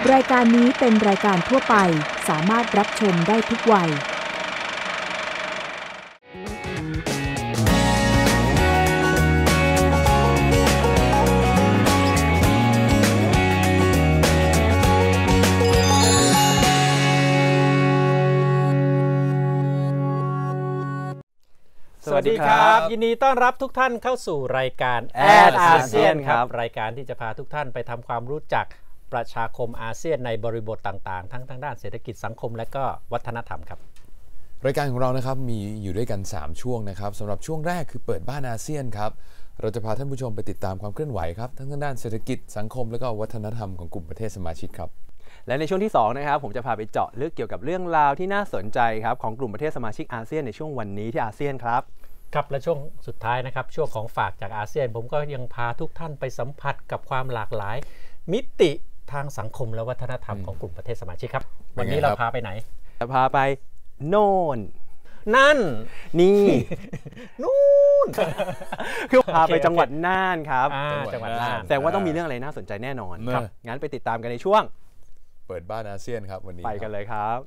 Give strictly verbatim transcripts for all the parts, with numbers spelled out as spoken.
รายการนี้เป็นรายการทั่วไปสามารถรับชมได้ทุกวัยสวัสดีครับยินดีต้อนรับทุกท่านเข้าสู่รายการแอดอาเซียนครับรายการที่จะพาทุกท่านไปทำความรู้จักประชาคมอาเซียนในบริบทต่างๆทั้งทางด้านเศรษฐกิจสังคมและก็วัฒนธรรมครับรายการของเรานะครับมีอยู่ด้วยกันสามช่วงนะครับสำหรับช่วงแรกคือเปิดบ้านอาเซียนครับเราจะพาท่านผู้ชมไปติดตามความเคลื่อนไหวครับทั้งทางด้านเศรษฐกิจสังคมและก็วัฒนธรรมของกลุ่มประเทศสมาชิกครับและในช่วงที่สองนะครับผมจะพาไปเจาะลึกเกี่ยวกับเรื่องราวที่น่าสนใจครับของกลุ่มประเทศสมาชิกอาเซียนในช่วงวันนี้ที่อาเซียนครับครับและช่วงสุดท้ายนะครับช่วงของฝากจากอาเซียนผมก็ยังพาทุกท่านไปสัมผัสกับความหลากหลายมิติทางสังคมและวัฒนธรรมของกลุ่มประเทศสมาชิกครับวันนี้เราพาไปไหนจะพาไปโน่นนั่นนี่นู่นคือพาไปจังหวัดน่านครับจังหวัดน่านแสดงว่าต้องมีเรื่องอะไรน่าสนใจแน่นอนครับงั้นไปติดตามกันในช่วงเปิดบ้านอาเซียนครับวันนี้ไปกันเลยครับ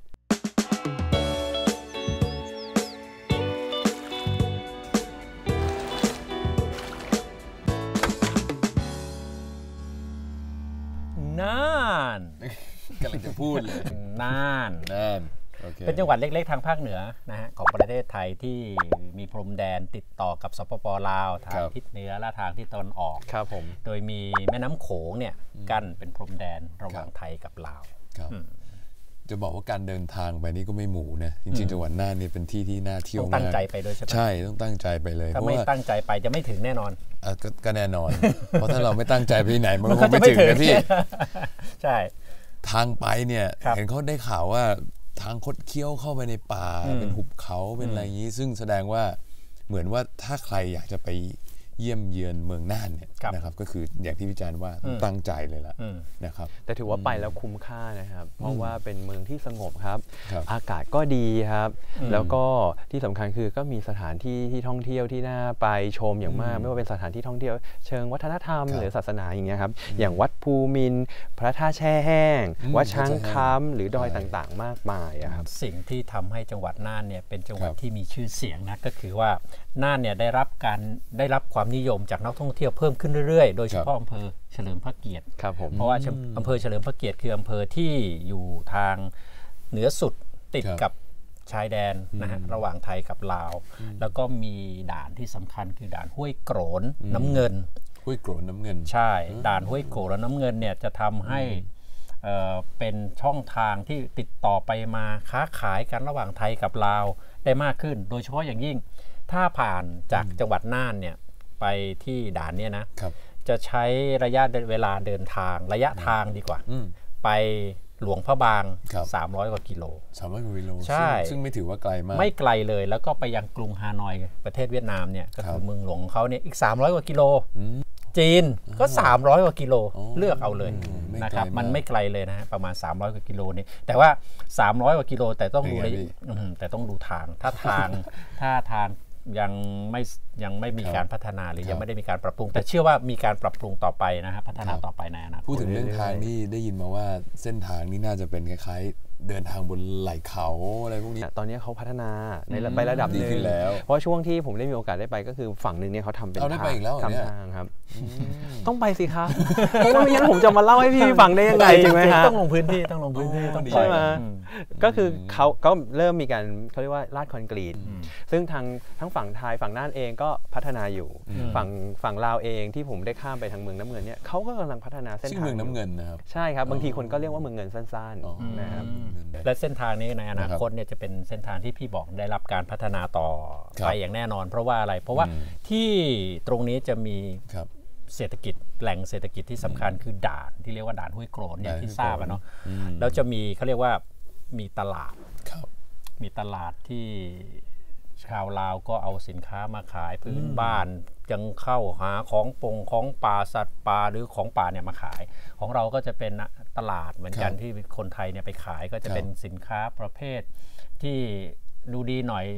น่านกำลังจะพูดเลยน่านน่านเป็นจังหวัดเล็กๆทางภาคเหนือนะฮะของประเทศไทยที่มีพรมแดนติดต่อกับสปป.ลาวทางทิศเหนือและทางทิศตะวันออกครับผมโดยมีแม่น้ำโขงเนี่ยกั้นเป็นพรมแดนระหว่างไทยกับลาวจะบอกว่าการเดินทางไปนี่ก็ไม่หมูนะจริงๆจังหวัดน่านนี่เป็นที่ที่น่าเที่ยวมากต้องตั้งใจไปด้วยใช่ไหมใช่ต้องตั้งใจไปเลยถ้าไม่ตั้งใจไปจะไม่ถึงแน่นอนก็แน่นอนเพราะถ้าเราไม่ตั้งใจไปที่ไหนมันก็ไม่ถึงนะพี่ใช่ทางไปเนี่ยเห็นเขาได้ข่าวว่าทางคดเคี้ยวเข้าไปในป่าเป็นหุบเขาเป็นอะไรอย่างนี้ซึ่งแสดงว่าเหมือนว่าถ้าใครอยากจะไปเยี่ยมเยือนเมืองน่านเนี่ยนะครับก็คืออย่างที่วิจารณ์ว่าตั้งใจเลยล่ะนะครับแต่ถือว่าไปแล้วคุ้มค่านะครับเพราะว่าเป็นเมืองที่สงบครับอากาศก็ดีครับแล้วก็ที่สำคัญคือก็มีสถานที่ที่ท่องเที่ยวที่น่าไปชมอย่างมากไม่ว่าเป็นสถานที่ท่องเที่ยวเชิงวัฒนธรรมหรือศาสนาอย่างเงี้ยครับอย่างวัดภูมินทร์พระธาตุแช่แห้งวัดช้างค้ำหรือดอยต่างๆมากมายครับสิ่งที่ทำให้จังหวัดน่านเนี่ยเป็นจังหวัดที่มีชื่อเสียงนะก็คือว่าน่านเนี่ยได้รับการได้รับความนิยมจากนักท่องเที่ยวเพิ่มขึ้นเรื่อยๆโดยเฉพาะอำเภอเฉลิมพระเกียรติครับผมเพราะว่าอำเภอเฉลิมพระเกียรติคืออำเภอที่อยู่ทางเหนือสุดติดกับชายแดนนะฮะระหว่างไทยกับลาวแล้วก็มีด่านที่สำคัญคือด่านห้วยโกรนน้ำเงินห้วยโกรนน้ำเงินใช่ด่านห้วยโกรนน้ำเงินเนี่ยจะทำให้เป็นช่องทางที่ติดต่อไปมาค้าขายกันระหว่างไทยกับลาวได้มากขึ้นโดยเฉพาะอย่างยิ่งถ้าผ่านจากจังหวัดน่านเนี่ยไปที่ด่านเนี่ยนะจะใช้ระยะเวลาเดินทางระยะทางดีกว่าไปหลวงพระบางสามร้อยกว่ากิโลสามร้อยกว่ากิโลใช่ซึ่งไม่ถือว่าไกลมากไม่ไกลเลยแล้วก็ไปยังกรุงฮานอยประเทศเวียดนามเนี่ยก็คือเมืองหลวงของเขาเนี่ยอีกสามร้อยกว่ากิโลจีนก็สามร้อยกว่ากิโลเลือกเอาเลยนะครับมันไม่ไกลเลยนะประมาณสามร้อยกว่ากิโลนี่แต่ว่าสามร้อยกว่ากิโลแต่ต้องดูเลยแต่ต้องดูทางถ้าทางถ้าทางยังไม่ยังไม่มีการพัฒนาหรือยังไม่ได้มีการปรับปรุงแต่เชื่อว่ามีการปรับปรุงต่อไปนะฮะพัฒนาต่อไปในอนาคตพูดถึงเรื่องทางนี่ได้ยินมาว่าเส้นทางนี่น่าจะเป็นคล้ายๆเดินทางบนไหล่เขาอะไรพวกนี้ตอนนี้เขาพัฒนาในไประดับนึงเพราะช่วงที่ผมได้มีโอกาสได้ไปก็คือฝั่งนึงเนี่ยเขาทำเป็นทางทำทางครับต้องไปสิครับเพราะว่าไม่งั้นผมจะมาเล่าให้พี่ฟังได้ยังไงใช่ไหมฮะต้องลงพื้นที่ต้องลงพื้นที่ต้องใช่ไหมก็คือเขาก็เริ่มมีการเขาเรียกว่าลาดคอนกรีตซึ่งทางทั้งฝั่งไทยฝั่งน่านเองก็พัฒนาอยู่ฝั่งฝั่งลาวเองที่ผมได้ข้ามไปทางเมืองน้ำเงินเนี่ยเขาก็กำลังพัฒนาเส้นทางเมืองน้ำเงินนะครับใช่ครับบางทีคนก็เรียกว่าเมืองเงินสั้นๆนะครับและเส้นทางนี้ในอนาคตเนี่ยจะเป็นเส้นทางที่พี่บอกได้รับการพัฒนาต่อไปอย่างแน่นอนเพราะว่าอะไรเพราะว่าที่ตรงนี้จะมีเศรษฐกิจแหล่งเศรษฐกิจที่สำคัญคือด่านที่เรียกว่าด่านห้วยโกรนอย่างที่ทราบเนาะแล้วจะมีเขาเรียกว่ามีตลาดมีตลาดที่ชาวลาวก็เอาสินค้ามาขายพื้นบ้านยังเข้าหาของปงของป่าสัตว์ป่าหรือของป่าเนี่ยมาขายของเราก็จะเป็นตลาดเหมือนกันที่คนไทยเนี่ยไปขายก็จะเป็นสินค้าประเภทที่ดูดีหน่อย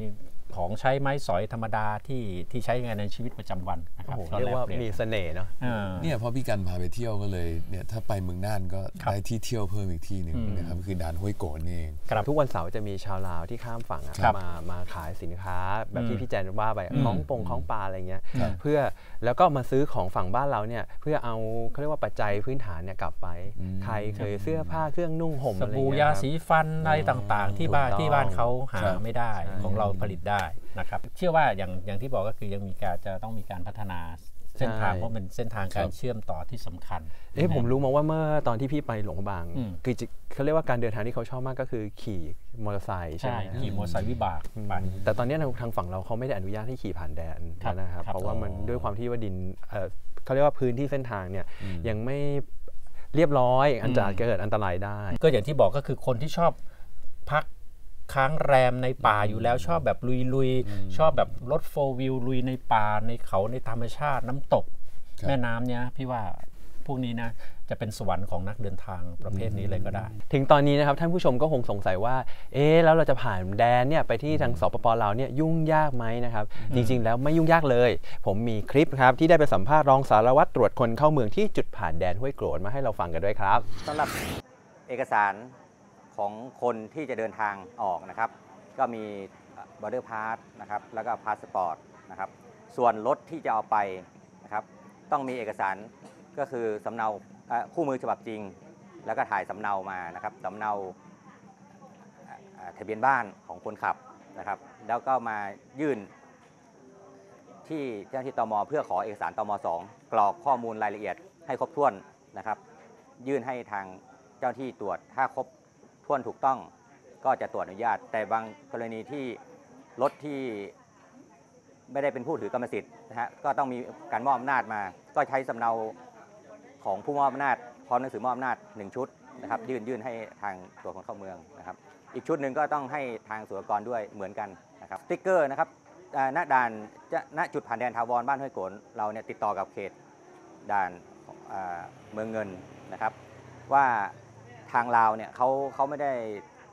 ของใช้ไม้สอยธรรมดาที่ที่ใช้งานในชีวิตประจำวันนะครับเรียกว่ามีเสน่ห์เนาะเนี่ยพอพี่กันพาไปเที่ยวก็เลยเนี่ยถ้าไปเมืองน่านก็ได้ที่เที่ยวเพิ่มอีกที่หนึ่งนะครับคือด่านห้วยโกนนี่เองทุกวันเสาร์จะมีชาวลาวที่ข้ามฝั่งมามาขายสินค้าแบบที่พี่แจนว่าไปของปงของปลาอะไรเงี้ยเพื่อแล้วก็มาซื้อของฝั่งบ้านเราเนี่ยเพื่อเอาเขาเรียกว่าปัจจัยพื้นฐานเนี่ยกลับไปใครเคยเสื้อผ้าเครื่องนุ่งห่มสบู่ยาสีฟันอะไรต่างๆที่บ้านที่บ้านเขาหาไม่ได้ของเราผลิตได้นะครับเชื่อว่าอย่างอย่างที่บอกก็คือยังมีการจะต้องมีการพัฒนาเส้นทางเพราะเป็นเส้นทางการเชื่อมต่อที่สำคัญเอ๊ะผมรู้มาว่าเมื่อตอนที่พี่ไปหลวงพระบางคือเขาเรียกว่าการเดินทางที่เขาชอบมากก็คือขี่มอเตอร์ไซค์ใช่ไหมขี่มอเตอร์ไซค์วิบากไปแต่ตอนนี้ทางฝั่งเราเขาไม่ได้อนุญาตให้ขี่ผ่านแดนนะครับเพราะว่ามันด้วยความที่ว่าดินเขาเรียกว่าพื้นที่เส้นทางเนี่ยยังไม่เรียบร้อยอันจะเกิดอันตรายได้ก็อย่างที่บอกก็คือคนที่ชอบพักค้างแรมในป่าอยู่แล้วชอบแบบลุยๆชอบแบบรถโฟร์วิวลุยในป่าในเขาในธรรมชาติน้ำตกแม่น้ำเนี้ยพี่ว่าพวกนี้นะจะเป็นสวรรค์ของนักเดินทางประเภทนี้เลยก็ได้ถึงตอนนี้นะครับท่านผู้ชมก็คงสงสัยว่าเอ๊ะแล้วเราจะผ่านแดนเนี่ยไปที่ทางสปป.ลาวเนี่ยยุ่งยากไหมนะครับจริงๆแล้วไม่ยุ่งยากเลยผมมีคลิปครับที่ได้ไปสัมภาษณ์รองสารวัตรตรวจคนเข้าเมืองที่จุดผ่านแดนห้วยโกรธมาให้เราฟังกันด้วยครับสำหรับเอกสารของคนที่จะเดินทางออกนะครับก็มี border pass นะครับแล้วก็พาสปอร์ตนะครับส่วนรถที่จะเอาไปนะครับต้องมีเอกสารก็คือสำเนาคู่มือฉบับจริงแล้วก็ถ่ายสำเนามานะครับสำเนาทะเบียนบ้านของคนขับนะครับแล้วก็มายื่นที่เจ้าหน้าที่ตม.เพื่อขอเอกสารตม.สองกรอกข้อมูลรายละเอียดให้ครบถ้วนนะครับยื่นให้ทางเจ้าหน้าที่ตรวจถ้าครบถ้วนถูกต้องก็จะตรวจอนุญาตแต่บางกรณีที่รถที่ไม่ได้เป็นผู้ถือกรรมสิทธิ์นะฮะก็ต้องมีการมอบอำนาจมาก็ใช้สำเนาของผู้มอบอำนาจพร้อมหนังสือมอบอำนาจหนึ่งชุดนะครับยื่นยื่นให้ทางตรวจคนเข้าเมืองนะครับอีกชุดหนึ่งก็ต้องให้ทางศุลกากรด้วยเหมือนกันนะครับสติ๊กเกอร์นะครับณด่านณจุดผ่านแดนถาวรบ้านห้วยโกนเราเนี่ยติดต่อกับเขตด่านเมืองเงินนะครับว่าทางลาวเนี่ยเขาเขาไม่ได้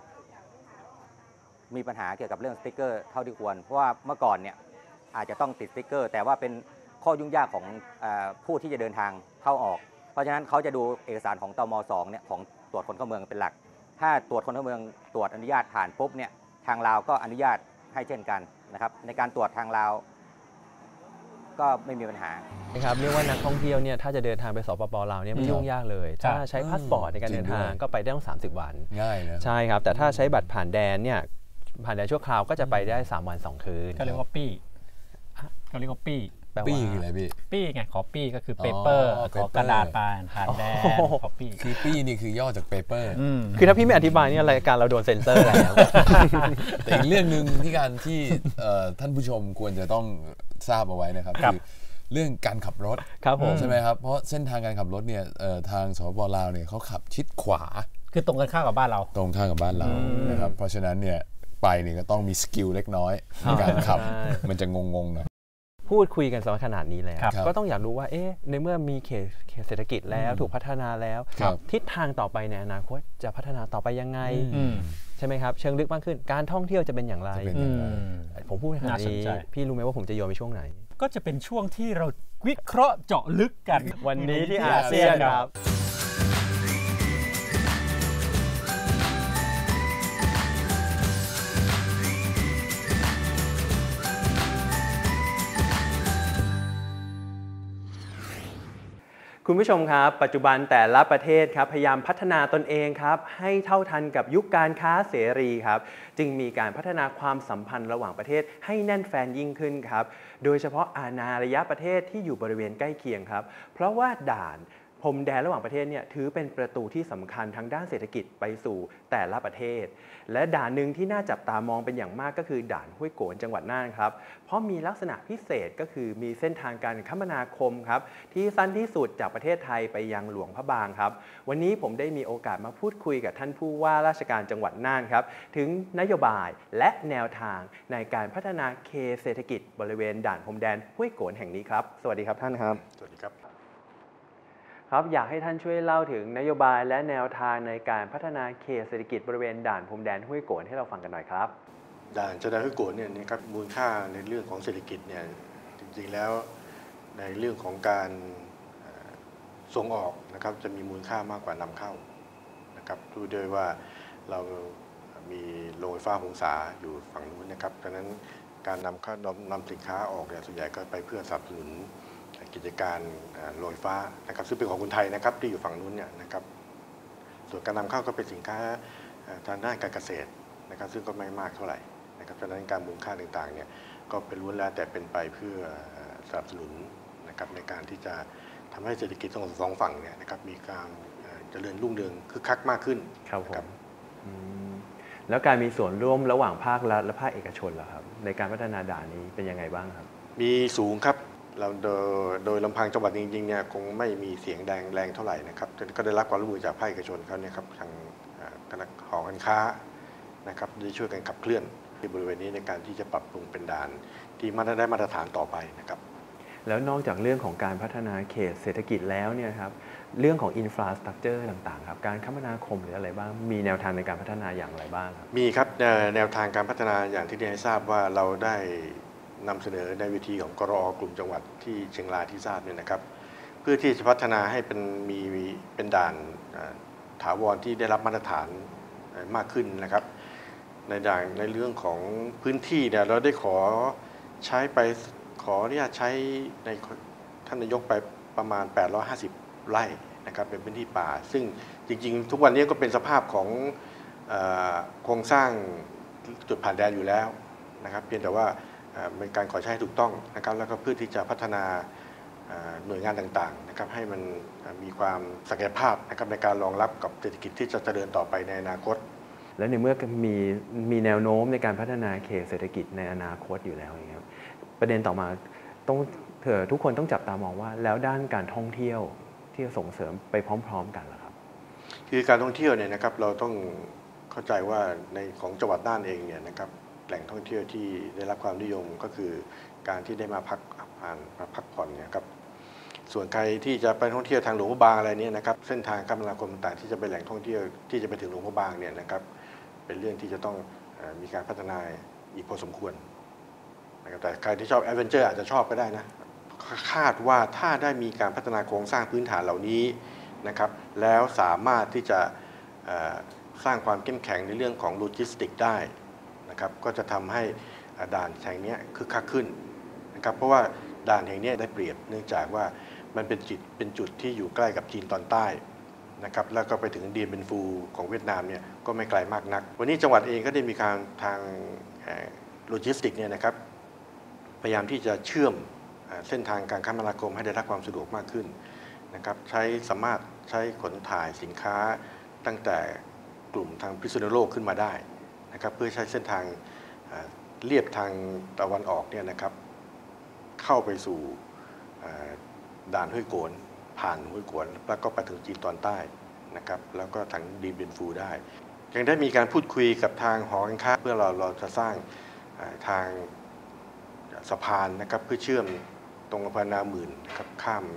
มีปัญหาเกี่ยวกับเรื่องสติ๊กเกอร์เท่าที่ควรเพราะว่าเมื่อก่อนเนี่ยอาจจะต้องติดสติ๊กเกอร์แต่ว่าเป็นข้อยุ่งยากของผู้ที่จะเดินทางเข้าออกเพราะฉะนั้นเขาจะดูเอกสารของตม.สองเนี่ยของตรวจคนเข้าเมืองเป็นหลักถ้าตรวจคนเข้าเมืองตรวจอนุญาตผ่านปุ๊บเนี่ยทางลาวก็อนุญาตให้เช่นกันนะครับในการตรวจทางลาวก็ไม่มีปัญหานะครับเรียกว่านักท่องเที่ยวเนี่ยถ้าจะเดินทางไปสปป.ลาวเนี่ยไม่ยุ่งยากเลยถ้าใช้พาสปอร์ตในการเดินทางก็ไปได้ต้องสามสิบวันง่ายนะใช่ครับแต่ถ้าใช้บัตรผ่านแดนเนี่ยผ่านแดนชั่วคราวก็จะไปได้สามวันสองคืนก็เรียกว่าปี้ก็เรียกว่าปี้ปี้คืออะไรพี่ปี้ไงขอปี้ก็คือเปเปอร์ขอกระดาษผ่านผ่านแดนขอปี้คือปี้นี่คือย่อจากเปเปอร์คือถ้าพี่ไม่อธิบายเนี่ยรายการเราโดนเซ็นเซอร์แล้วแต่อีกเรื่องหนึ่งที่การที่ท่านผู้ชมควรจะต้องทราบเอาไว้นะครับคือเรื่องการขับรถใช่ไหมครับเพราะเส้นทางการขับรถเนี่ยทางสปป.ลาวเนี่ยเขาขับชิดขวาคือตรงกันข้ามกับบ้านเราตรงข้ามกับบ้านเรานะครับเพราะฉะนั้นเนี่ยไปเนี่ยก็ต้องมีสกิลเล็กน้อยในการขับมันจะงงๆหน่อยพูดคุยกันสำหรับขนาดนี้แล้วก็ต้องอยากรู้ว่าเอ๊ะในเมื่อมีเขตเศรษฐกิจแล้วถูกพัฒนาแล้วทิศทางต่อไปในอนาคตจะพัฒนาต่อไปยังไงใช่ไหมครับเชิงลึกมากขึ้นการท่องเที่ยวจะเป็นอย่างไรผมพูดขนาดนี้พี่รู้ไหมว่าผมจะโยนไปช่วงไหนก็จะเป็นช่วงที่เราวิเคราะห์เจาะลึกกันวันนี้ที่อาเซียนครับ คุณผู้ชมครับปัจจุบันแต่ละประเทศครับพยายามพัฒนาตนเองครับให้เท่าทันกับยุคการค้าเสรีครับจึงมีการพัฒนาความสัมพันธ์ระหว่างประเทศให้แน่นแฟนยิ่งขึ้นครับโดยเฉพาะอาณาระยะประเทศที่อยู่บริเวณใกล้เคียงครับเพราะว่าด่านพรมแดนระหว่างประเทศเนี่ยถือเป็นประตูที่สำคัญทางด้านเศรษฐกิจไปสู่แต่ละประเทศและด่านหนึ่งที่น่าจับตามองเป็นอย่างมากก็คือด่านห้วยโกนจังหวัดน่านครับเพราะมีลักษณะพิเศษก็คือมีเส้นทางการคมนาคมครับที่สั้นที่สุดจากประเทศไทยไปยังหลวงพระบางครับวันนี้ผมได้มีโอกาสมาพูดคุยกับท่านผู้ว่าราชการจังหวัดน่านครับถึงนโยบายและแนวทางในการพัฒนาเขตเศรษฐกิจบริเวณด่านพรมแดนห้วยโกนแห่งนี้ครับสวัสดีครับท่านครับสวัสดีครับครับอยากให้ท่านช่วยเล่าถึงนโยบายและแนวทางในการพัฒนาเขตเศรษฐกิจบริเวณด่านพรมแดนห้วยโกนให้เราฟังกันหน่อยครับด่านชายแดนห้วยโกวเนี่ยนะครับมูลค่าในเรื่องของเศรษฐกิจเนี่ยจริงๆแล้วในเรื่องของการส่งออกนะครับจะมีมูลค่ามากกว่านำเข้านะครับดูด้วยว่าเรามีโรงไฟฟ้าหงสาอยู่ฝั่งนู้นนะครับดังนั้นการนำเข้านำสินค้าออกเนี่ยส่วนใหญ่ก็ไปเพื่อสนับสนุนกิจการโรงไฟฟ้านะครับซึ่งเป็นของคนไทยนะครับที่อยู่ฝั่งนู้นเนี่ยนะครับส่วนการนำเข้าก็เป็นสินค้าทางด้านการเกษตรนะครับซึ่งก็ไม่มากเท่าไหร่นะครับดังนั้นการมูลค่าต่างๆเนี่ยก็เป็นล้วนแล้วแต่เป็นไปเพื่อสนับสนุนนะครับในการที่จะทำให้เศรษฐกิจของสองฝั่งเนี่ยนะครับมีการเจริญรุ่งเรืองคึกคักมากขึ้นครับผมแล้วการมีส่วนร่วมระหว่างภาครัฐและภาคเอกชนล่ะครับในการพัฒนาด่านนี้เป็นยังไงบ้างครับมีสูงครับเราโดยโดยลำพังจังหวัดจริงๆเนี่ยคงไม่มีเสียงแดงแรงเท่าไหร่นะครับก็ได้รับความร่วมมือจากภาคเอกชนเขาเนี่ยครับทางคณะหอการค้านะครับได้ช่วยกันขับเคลื่อนที่บริเวณนี้ในการที่จะปรับปรุงเป็นด่านที่มาได้มาตรฐานต่อไปนะครับแล้วนอกจากเรื่องของการพัฒนาเขตเศรษฐกิจแล้วเนี่ยครับเรื่องของอินฟราสตรักเจอร์ต่างๆครับการคมนาคมหรืออะไรบ้างมีแนวทางในการพัฒนาอย่างไรบ้างครับมีครับแนวทางการพัฒนาอย่างที่ได้ทราบว่าเราได้นำเสนอในวิธีของกรอกลุ่มจังหวัดที่เชียงรายที่ทราบเนี่ยนะครับเพื่อที่จะพัฒนาให้เป็นมีเป็นด่านถาวรที่ได้รับมาตรฐานมากขึ้นนะครับในด่านในเรื่องของพื้นที่เนี่ยเราได้ขอใช้ไปขออนุญาตใช้ในท่านนายกไปประมาณแปดร้อยห้าสิบไร่นะครับเป็นพื้นที่ป่าซึ่งจริงๆทุกวันนี้ก็เป็นสภาพของโครงสร้างจุดผ่านแดนอยู่แล้วนะครับเพียงแต่ว่าเป็นการขอใช้ถูกต้องนะครับแล้วก็เพื่อที่จะพัฒนาหน่วยงานต่างๆนะครับให้มันมีความศักยภาพนะครับในการรองรับกับเศรษฐกิจที่จะเจริญต่อไปในอนาคตและในเมื่อมีมีแนวโน้มในการพัฒนาเขตเศรษฐกิจในอนาคตอยู่แล้วครับประเด็นต่อมาต้องเถอะทุกคนต้องจับตามองว่าแล้วด้านการท่องเที่ยวที่จะส่งเสริมไปพร้อมๆกันล่ะครับคือการท่องเที่ยวเนี่ยนะครับเราต้องเข้าใจว่าในของจังหวัดน่านเองเนี่ยนะครับแหล่งท่องเที่ยวที่ได้รับความนิยมก็คือการที่ได้มาพักผ่อนมาพักผ่อนเนี่ยครับส่วนใครที่จะไปท่องเที่ยวทางหลวงพระบางอะไรเนี่ยนะครับเส้นทางคมนาคมต่างๆที่จะไปแหล่งท่องเที่ยวที่จะไปถึงหลวงพระบางเนี่ยนะครับเป็นเรื่องที่จะต้องมีการพัฒนาอีกพอสมควรนะครับแต่ใครที่ชอบแอดเวนเจอร์อาจจะชอบก็ได้นะคาดว่าถ้าได้มีการพัฒนาโครงสร้างพื้นฐานเหล่านี้นะครับแล้วสามารถที่จะสร้างความเข้มแข็งในเรื่องของโลจิสติกได้นะครับก็จะทำให้ด่านแห่งนี้คึกคักขึ้นนะครับเพราะว่าด่านแห่งนี้ได้เปรียบเนื่องจากว่ามันเป็นจุดเป็นจุดที่อยู่ใกล้กับจีนตอนใต้นะครับแล้วก็ไปถึงเดียนเบนฟูของเวียดนามเนี่ยก็ไม่ไกลมากนักวันนี้จังหวัดเองก็ได้มีการทางโลจิสติกเนี่ยนะครับพยายามที่จะเชื่อมเส้นทางการคมนาคมให้ได้รับความสะดวกมากขึ้นนะครับใช้สามารถใช้ขนถ่ายสินค้าตั้งแต่กลุ่มทางพิษณุโลกขึ้นมาได้นะครับเพื่อใช้เส้นทางเลียบทางตะวันออกเนี่ยนะครับเข้าไปสู่ด่านห้วยโกนผ่านห้วยโกนแล้วก็ไปถึงจีนตอนใต้นะครับแล้วก็ทางดีเบนฟูได้ยังได้มีการพูดคุยกับทางหอการค้าเพื่อเราเราจะสร้างทางสะพานนะครับเพื่อเชื่อมตรงอำเภอนาหมื่นนะครับข้าม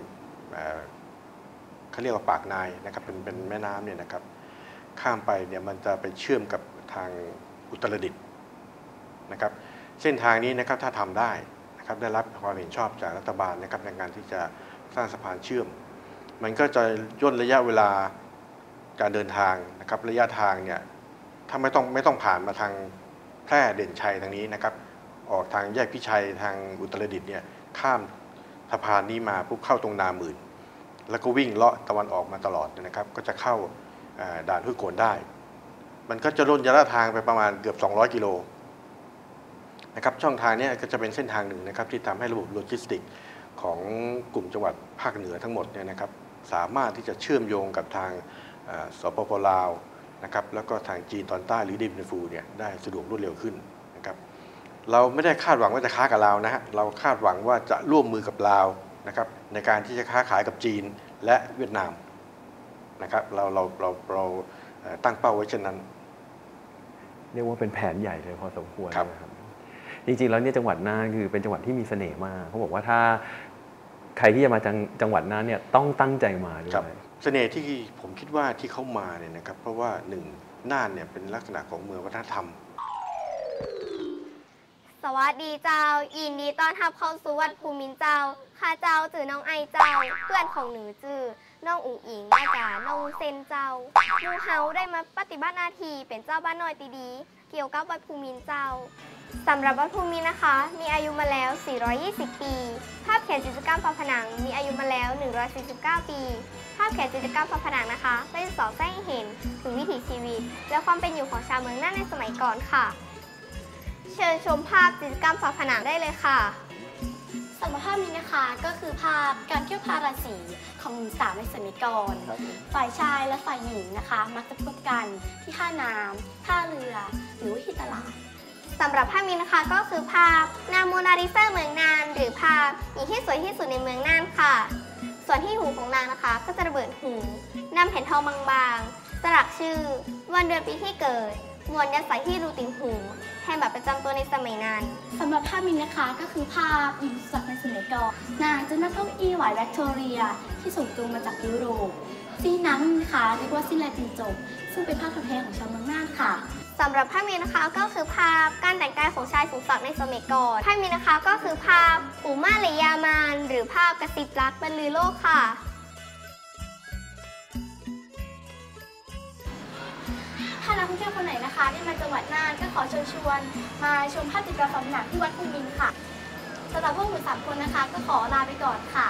เขาเรียกว่าปากนายนะครับเป็นเป็นแม่น้ำเนี่ยนะครับข้ามไปเนี่ยมันจะไปเชื่อมกับทางอุตรดิตถ์นะครับเส้นทางนี้นะครับถ้าทำได้นะครับได้รับความเห็นชอบจากรัฐบาลนะครับในการที่จะสร้างสะพานเชื่อมมันก็จะย่นระยะเวลาการเดินทางนะครับระยะทางเนี่ยถ้าไม่ต้องไม่ต้องผ่านมาทางแพร่เด่นชัยทางนี้นะครับออกทางแยกพิชัยทางอุตรดิตถ์เนี่ยข้ามสะพานนี้มาปุ๊บเข้าตรงนาหมื่นแล้วก็วิ่งเลาะตะวันออกมาตลอดนะครับก็จะเข้าด่านห้วยโกนได้มันก็จะลดระยะทางไปประมาณเกือบสองร้อยกิโลนะครับช่องทางนี้ก็จะเป็นเส้นทางหนึ่งนะครับที่ทำให้ระบบโลจิสติกของกลุ่มจังหวัดภาคเหนือทั้งหมดเนี่ยนะครับสามารถที่จะเชื่อมโยงกับทางสปป.ลาวนะครับแล้วก็ทางจีนตอนใต้หรือดิมเนฟูเนี่ยได้สะดวกรวดเร็วขึ้นนะครับเราไม่ได้คาดหวังว่าจะค้ากับลาวนะฮะเราคาดหวังว่าจะร่วมมือกับลาวนะครับในการที่จะค้าขายกับจีนและเวียดนามนะครับเราเราเราเราตั้งเป้าไว้เช่นนั้นเรียกว่าเป็นแผนใหญ่เลยพอสมควรนะครับจริงๆแล้วเนี่ยจังหวัดน่านคือเป็นจังหวัดที่มีเสน่ห์มากเขาบอกว่าถ้าใครที่จะมาจังจังหวัดน่านเนี่ยต้องตั้งใจมาด้วยเสน่ห์ที่ผมคิดว่าที่เขามาเนี่ยนะครับเพราะว่าหนึ่งน่านเนี่ยเป็นลักษณะของเมืองวัฒนธรรมสวัสดีเจ้ายินดีต้อนรับเข้าสู่วัดภูมินเจ้าข้าเจ้าจื่อน้องไอเจ้าเพื่อนของหนูจื่อน้องอุ๋งอิงมาจากน้องเซนเจ้าหนูเฮาได้มาปฏิบัติหน้าที่เป็นเจ้าบ้านน้อยตีดีเกี่ยวกับวัดภูมินเจ้าสำหรับวัดภูมินนะคะมีอายุมาแล้วสี่ร้อยยี่สิบปีภาพเขียนจิตรกรรมฝาผนังมีอายุมาแล้วหนึ่งร้อยสี่สิบเก้าปีภาพเขียนจิตรกรรมฝาผนังนะคะได้สอดแทรกให้เห็นถึงวิถีชีวิตและความเป็นอยู่ของชาวเมืองน่านในสมัยก่อนค่ะเชิญชมภาพจิตรกรรมฝาผนังได้เลยค่ะสำหรับภาพนี้นะคะก็คือภาพการเที่ยวพาราสีของหญิงสาวในสมัยก่อนฝ่ายชายและฝ่ายหญิงนะคะมักจะพบกันที่ท่าน้ำท่าเรือหรือที่ตลาดสำหรับภาพนี้นะคะก็คือภาพนางโมนาลิซาเมืองน่านหรือภาพหญิงที่สวยที่สุดในเมืองน่านค่ะส่วนที่หูของนางนะคะก็จะระเบิดหูนำแผ่นทองบางๆสลักชื่อวันเดือนปีที่เกิดมวลยัดใส่ที่รูติ่งหูแทนบัตรประจำตัวในสมัยนั้นสำหรับภาพนี้นะคะก็คือภาพหญิงสักในสมัยก่อนนางจะนั่งเก้าอี้หวายแวิกตอเรียที่ส่งตรงมาจากยุโรปซีน้ำนะคะเรียกว่าซีแลจินจบซึ่งเป็นภาพแท้ของชาวเมืองน่านค่ะสำหรับภาพนี้นะคะก็คือภาพการแต่งกายของชายสูงศักดิ์ในสมัยก่อนภาพนี้นะคะก็คือภาพอูมาเลยามานหรือภาพกระซิบรักบรรลือโลกค่ะถ้านักท่องเที่ยวคนไหนนะคะที่มาจังหวัดน่านก็ขอเชิญชวนมาชมภาพจิตรกรรมฝาผนังที่วัดภูมินทร์ค่ะสำหรับพวกหนูสามคนนะคะก็ขอลาไปก่อนค่ะ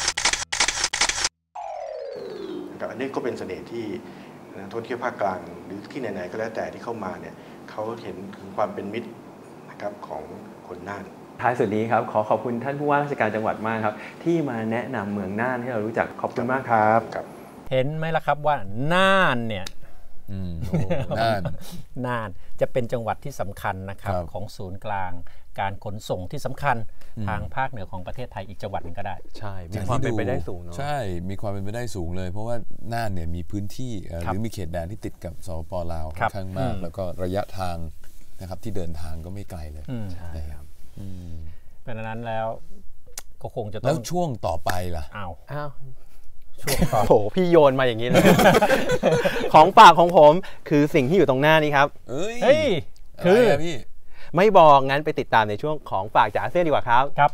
อันนี้ก็เป็นเสน่ห์ที่นักท่องเที่ยวภาคกลางหรือที่ไหนๆก็แล้วแต่ที่เข้ามาเนี่ยเขาเห็นถึงความเป็นมิตรนะครับของคนน่านท้ายสุดนี้ครับขอขอบคุณท่านผู้ว่าราชการจังหวัดมากครับที่มาแนะนำเมืองน่านให้เรารู้จักขอบคุณมากครับเห็นไหมล่ะครับว่าน่านเนี่ยน่านน่านจะเป็นจังหวัดที่สำคัญนะครับของศูนย์กลางการขนส่งที่สำคัญทางภาคเหนือของประเทศไทยอีกจังหวัดนึงก็ได้ใช่มีความเป็นไปได้สูงเนาะใช่มีความเป็นไปได้สูงเลยเพราะว่าน่านเนี่ยมีพื้นที่หรือมีเขตแดนที่ติดกับสปป.ลาวค่อนข้างมากแล้วก็ระยะทางนะครับที่เดินทางก็ไม่ไกลเลยใช่ครับเป็นนั้นแล้วก็คงจะต้องแล้วช่วงต่อไปล่ะอ้าวอ้าวช่วงต่อโอ้โหพี่โยนมาอย่างนี้เลยของฝากของผมคือสิ่งที่อยู่ตรงหน้านี้ครับเฮ้ยคือพี่ไม่บอกงั้นไปติดตามในช่วงของฝากจากอาเซียนดีกว่าครับครับ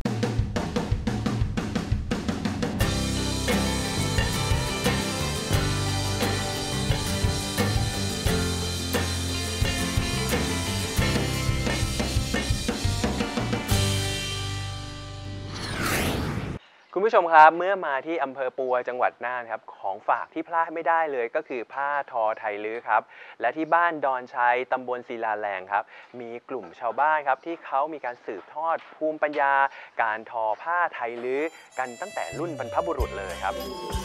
คุณผู้ชมครับเมื่อมาที่อำเภอปัวจังหวัดน่านครับของฝากที่พลาดไม่ได้เลยก็คือผ้าทอไทยลื้อครับและที่บ้านดอนชัยตำบลศิลาแรงครับมีกลุ่มชาวบ้านครับที่เขามีการสืบทอดภูมิปัญญาการทอผ้าไทยลื้อกันตั้งแต่รุ่นบรรพบุรุษเลยครับ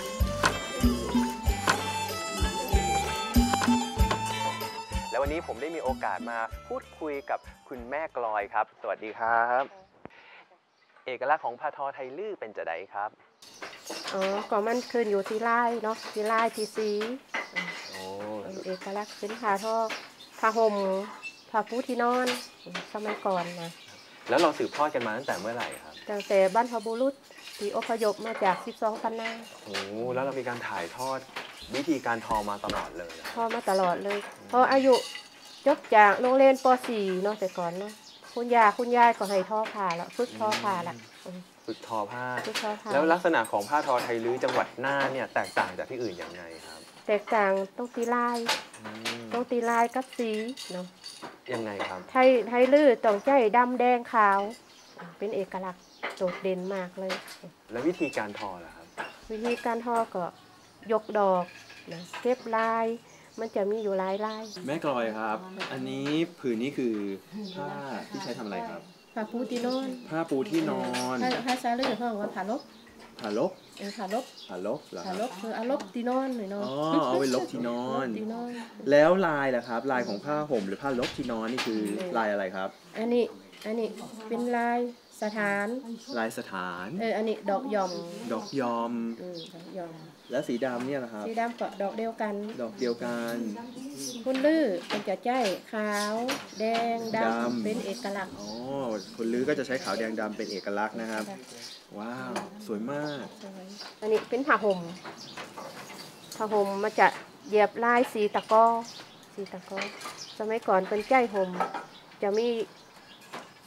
และวันนี้ผมได้มีโอกาสมาพูดคุยกับคุณแม่กลอยครับสวัสดีครับเอกลักษณ์ของผ้าทอไทยลื้อเป็นจะไดครับอ๋อก็มันขึ้นอยู่ที่ลายเนาะที่ลายที่สีโอ้เอกลักษณ์เป็นผ้าทอผ้าห่มผ้าปูที่นอนสมัยก่อนนะแล้วเราสืบทอดกันมาตั้งแต่เมื่อไหร่ครับตั้งแต่บรรพบุรุษที่อพยพมาจากสิบสองพันนาโอ้แล้วเรามีการถ่ายทอดวิธีการทอมาตลอดเลยทอมาตลอดเลยพออายุจบจากโรงเรียนป สี่เนาะแต่ก่อนเนาะคุณยาคุณยายก็ให้ทอผ้าแล้วฝึกทอผ้าละฝึกทอผ้าฝึกทอผ้าแล้วลักษณะของผ้าทอไทยลื้อจังหวัดน่านเนี่ยแตกต่างจากที่อื่นอย่างไรครับแตกต่างต้องตีลายต้องตีลายกับสีเนาะยังไงครับไทยไทยลื้อต้องใจดำแดงขาวเป็นเอกลักษณ์โดดเด่นมากเลยแล้ววิธีการทอล่ะครับวิธีการทอก็ยกดอกนะเก็บลายมันจะมีอยู่หลายลายแม่กลอยครับอันนี้ผืนนี้คือผ้าที่ใช้ทำอะไรครับผ้าปูที่นอนผ้าปูที่นอนผ้าซาลื่นเขาบอกว่าผ้าลบผ้าลบเออผ้าลบผ้าลบเหรอผ้าลบคือเอาลบที่นอนหน่อยเนาะอ๋อเอาไว้ลบที่นอนแล้วลายล่ะครับลายของผ้าห่มหรือผ้าลบที่นอนนี่คือลายอะไรครับอันนี้อันนี้เป็นลายสถานลายสถานเอออันนี้ดอกยอมดอกยอมอืมดอกยอมแล้วสีดำเนี่ยนะครับสีดำก็ดอกเดียวกันดอกเดียวกันคุณลื้อเป็นจะใจขาวแดงดำเป็นเอกลักษณ์อ๋อคุณลื้อก็จะใช้ขาวแดงดำเป็นเอกลักษณ์นะครับว้าวสวยมากอันนี้เป็นผ้าห่มผ้าห่มมาจะเหยียบลายสีตะกอสีตะกอสมัยก่อนเป็นใจห่มจะมีส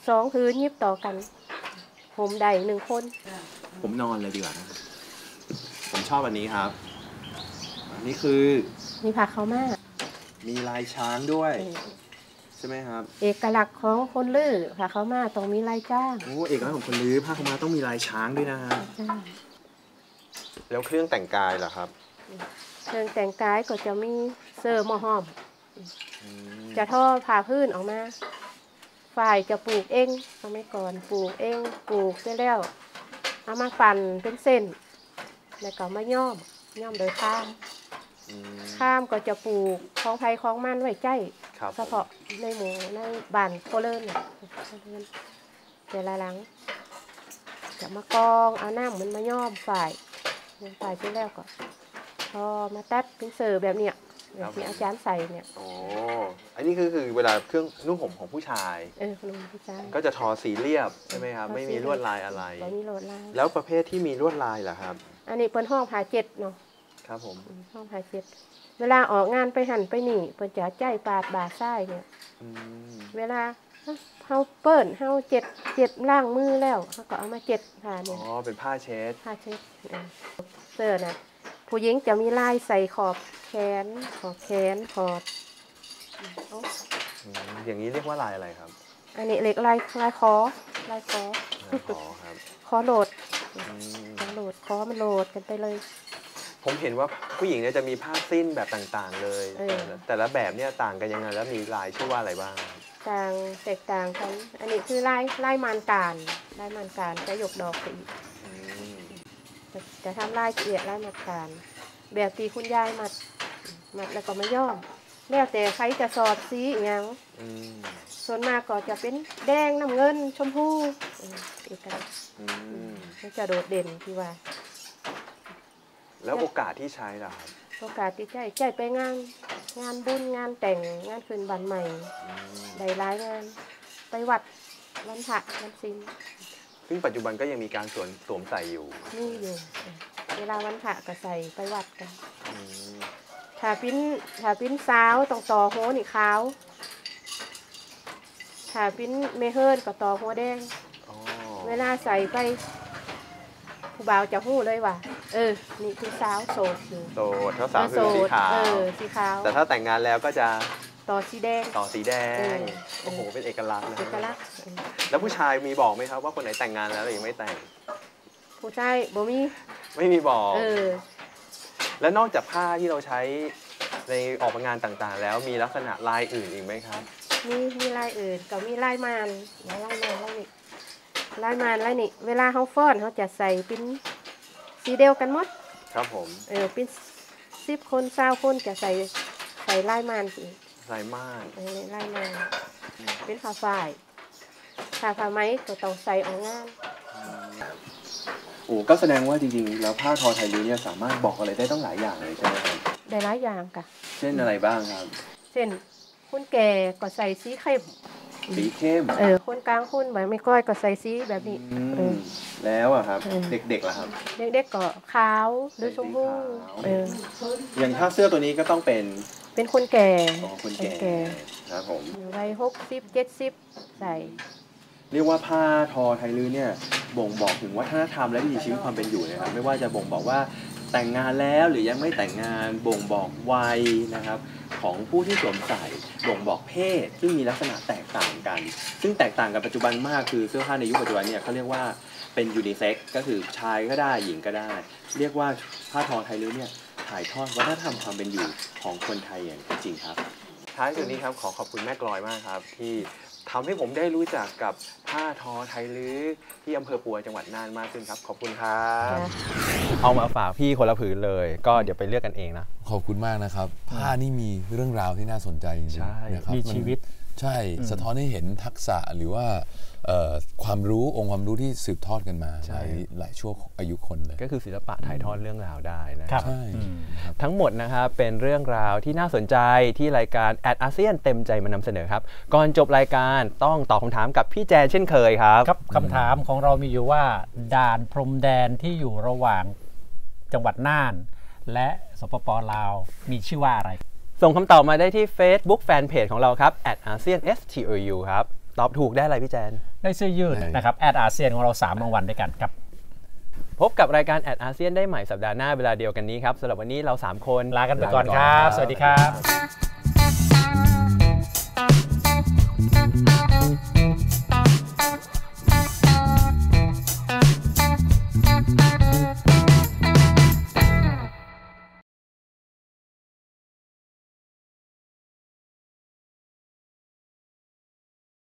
สองพื้นยิบต่อกันผมใดหนึ่งคนผมนอนเลยดีกว่านะผมชอบอันนี้ครับอันนี้คือมีผักข้าวมามีลายช้างด้วยใช่ไหมครับเอกลักษณ์ของคนลื้อผักข้าวมาต้องมีลายจ้างโอ้เอกลักษณ์ของคนลื้อผ้าข้าวมาต้องมีลายช้างด้วยนะฮะแล้วเครื่องแต่งกายล่ะครับเครื่องแต่งกายก็จะมีเสื้อหม้อห้อมจะทอผ่าพื้นออกมาฝ่ายจะปลูกเองสมัยก่อนปลูกเองปลูกเสร็จแล้วเอามาปั่นเป็นเส้นแล้วก็มาย่อมย่อมโดยข้ามข้ามก็จะปลูกของไผ่ของมันไว้ใกล้เฉพาะในหมู่ในบ้านโคเลินเนี่ยแต่ละหลังจะมากองเอาน้ำมันมาย่อมฝ่ายฝ่ายเสร็จแล้วก็พอมาตัดเป็นเสือแบบเนี้ยแบบที่อาจารย์ใส่เนี่ยโอ้อันนี้คือคือเวลาเครื่องนุ่งห่มของผู้ชายเออนุ่งผู้ชายก็จะทอสีเรียบใช่ไหมครับไม่มีลวดลายอะไรไม่มีลวดลายแล้วประเภทที่มีลวดลายล่ะครับอันนี้เป็นห้องผ่าเจ็ดเนาะครับผมห้องผ่าเจ็ดเวลาออกงานไปหันไปหนีเปิดจะใจปาดบาไส้เนี่ยเวลาเฮาเปิดเฮาเจ็ดเจ็ดล่างมือแล้วเขาก็เอามาเจ็ดผ่าเนี่ยอ๋อเป็นผ้าเช็ดผ้าเช็ดเสื้อน่ะผู้หญิงจะมีลายใส่ขอบแขนขอบแขนขอบอย่างนี้เรียกว่าลายอะไรครับอันนี้เล็กลายลายคอลายคอคอครับคอโหลดคอโหลดคอมันโหลดกันไปเลยผมเห็นว่าผู้หญิงเนี่ยจะมีผ้าสิ้นแบบต่างๆเลยแต่ละแบบเนี่ยต่างกันยังไงแล้วมีลายชื่อว่าอะไรบ้างต่างแตกต่างกันอันนี้คือลายลายมานการลายมานการจะหยกดอกสีจะทำลายเกียรลายมัดการแบบตีคุณยายมัดมัดแล้วก็มาย่อมแล้วแต่ใครจะสอดสีอย่างส่วนมากก็จะเป็นแดงน้ำเงินชมพูอีกกันจะโดดเด่นที่ว่าแล้วโอกาสที่ใช้ล่ะครับโอกาสที่ใช้ใช้ไปงานงานบุญงานแต่งงานคืนบันใหม่ได้หลายงานไปวัดวันพระวันศีลซึ่งปัจจุบันก็ยังมีการสวมสวมใส่อยู่นี่อยู่เวลาวันพระก็ใส่ไปวัดกันถ้าปิ้นถ้าปิ้นสาวต้องต่อหัวนี่ขาวถ้าปิ้นเมเฮิร์นก็ต่อหัวแดงเวลาใส่ไปผู้บ่าวจะหู้เลยว่าเออนี่คือสาวโสดโสดถ้าสาวคือสีขาวเออสีขาวแต่ถ้าแต่งงานแล้วก็จะต่อสีแดงต่อสีแดงโอ้โหเป็นเอกลักษณ์นะเอกลักษณ์แล้วผู้ชายมีบอกไหมครับว่าคนไหนแต่งงานแล้วหรือยังไม่แต่งผู้ชายบ่มีไม่มีบอกเออแล้วนอกจากผ้าที่เราใช้ในออกงานต่างๆแล้วมีลักษณะลายอื่นอีกไหมครับมีมีลายอื่นก็มีลายมานลายมานลายนี่ลายมานลายนี่เวลาเขาฟ้อนเขาจะใส่เป็นสีเดียวกันหมดครับผมเออเป็นสิบคนเศร้าคนจะใส่ใส่ลายมานสิลายม่านเออลายม่านเป็นผ้าฝ้ายผ้าผ้าไหมก็ต้องใส่ออกงานโอ้ก็แสดงว่าจริงๆแล้วผ้าทอไทยลื้อเนี่ยสามารถบอกอะไรได้ต้องหลายอย่างเลยใช่ไหมครับได้หลายอย่างค่ะเช่นอะไรบ้างครับเช่นคนแก่ก็ใส่สีเข้มสีเข้มเออคนกลางคนแบบไม่ก้อยก็ใส่สีแบบนี้แล้วอะครับเด็กๆล่ะครับเด็กๆก็ขาวหรือชมพูเอออย่างถ้าเสื้อตัวนี้ก็ต้องเป็นเป็นคนแก่อ๋อคนแก่ครับผมวัยหกสิบเจ็ดสิบใส่เรียกว่าผ้าทอไทยลื้อเนี่ยบ่งบอกถึงวัฒนธรรมและวิถีชีวิตความเป็นอยู่นะครับไม่ว่าจะบ่งบอกว่าแต่งงานแล้วหรือยังไม่แต่งงานบ่งบอกวัยนะครับของผู้ที่สวมใส่บ่งบอกเพศซึ่งมีลักษณะแตกต่างกันซึ่งแตกต่างกันปัจจุบันมากคือเสื้อผ้าในยุคปัจจุบันเนี่ยเขาเรียกว่าเป็นยูนิเซ็กซ์ก็คือชายก็ได้หญิงก็ได้เรียกว่าผ้าทอไทยลื้อเนี่ยถ่ายทอดวัฒนธรรมความเป็นอยู่ของคนไทยอย่างจริงครับท้ายสุดนี้ครับขอขอบคุณแม่กลอยมากครับที่ทำให้ผมได้รู้จักกับผ้าทอไทยลื้อที่อำเภอปัวจังหวัดน่านมากขึ้นครับขอบคุณครับเอามาฝากพี่คนละผืนเลยก็เดี๋ยวไปเลือกกันเองนะขอบคุณมากนะครับผ้านี่มีเรื่องราวที่น่าสนใจจริงๆนะครับมีชีวิตใช่สะท้อนให้เห็นทักษะหรือว่าความรู้องค์ความรู้ที่สืบทอดกันมาหลายหลายช่วงอายุคนเลยก็คือศิลปะถ่ายทอดเรื่องราวได้นะครับทั้งหมดนะครับเป็นเรื่องราวที่น่าสนใจที่รายการแอดอาเซียนเต็มใจมานำเสนอครับก่อนจบรายการต้องตอบคำถามกับพี่แจนเช่นเคยครับครับคำถามของเรามีอยู่ว่าด่านพรมแดนที่อยู่ระหว่างจังหวัดน่านและสปป.ลาวมีชื่อว่าอะไรส่งคำตอบมาได้ที่ Facebook Fanpage ของเราครับ แอท อาเซียน เอส ที โอ ยู ครับตอบถูกได้อะไรพี่แจนได้เสื้อยืดนะครับแอดอาเซียนของเราสามรางวัลด้วยกันครับพบกับรายการแอดอาเซียนได้ใหม่สัปดาห์หน้าเวลาเดียวกันนี้ครับสำหรับวันนี้เราสามคนลากันไปก่อนครับสวัสดีครับ